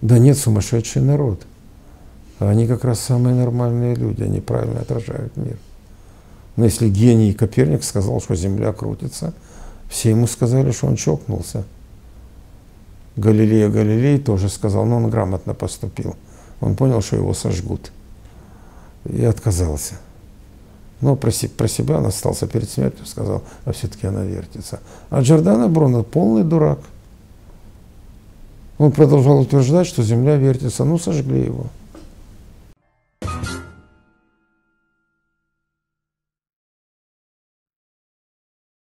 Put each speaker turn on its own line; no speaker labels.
Да нет, сумасшедший народ. Они как раз самые нормальные люди, они правильно отражают мир. Но если гений Коперник сказал, что Земля крутится, все ему сказали, что он чокнулся. Галилей тоже сказал, но он грамотно поступил. Он понял, что его сожгут. И отказался. Но про себя он остался перед смертью, сказал, а все-таки она вертится. А Джордано Бруно полный дурак. Он продолжал утверждать, что Земля вертится, ну сожгли его.